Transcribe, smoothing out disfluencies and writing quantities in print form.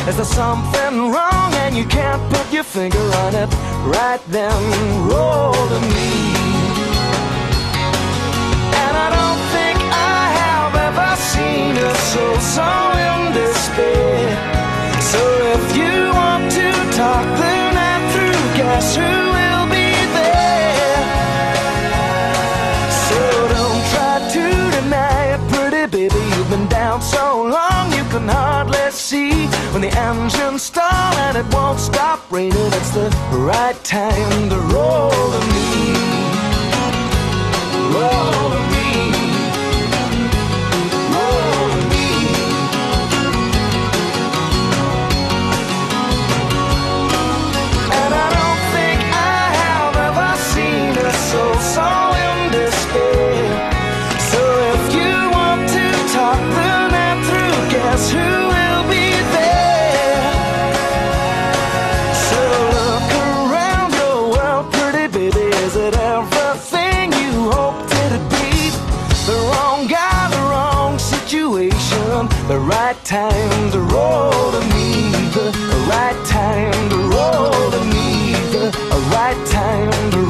Is there something wrong and you can't put your finger on it? Right then, roll to me. And I don't think I have ever seen a soul so in despair. So if you want to talk the night through, guess who will be there? So don't try to deny it, pretty baby. You've been down so long you can hardly see. When the engines stall and it won't stop raining, it's the right time to roll to me. Roll to me. Roll to me. And I don't think I have ever seen a soul so in despair. So if you want to talk the night through, guess who will be there? So look around your world, pretty baby. Is it everything you hoped it'd be? The wrong guy, the wrong situation. The right time to roll to me. The right time to roll to me. The right time to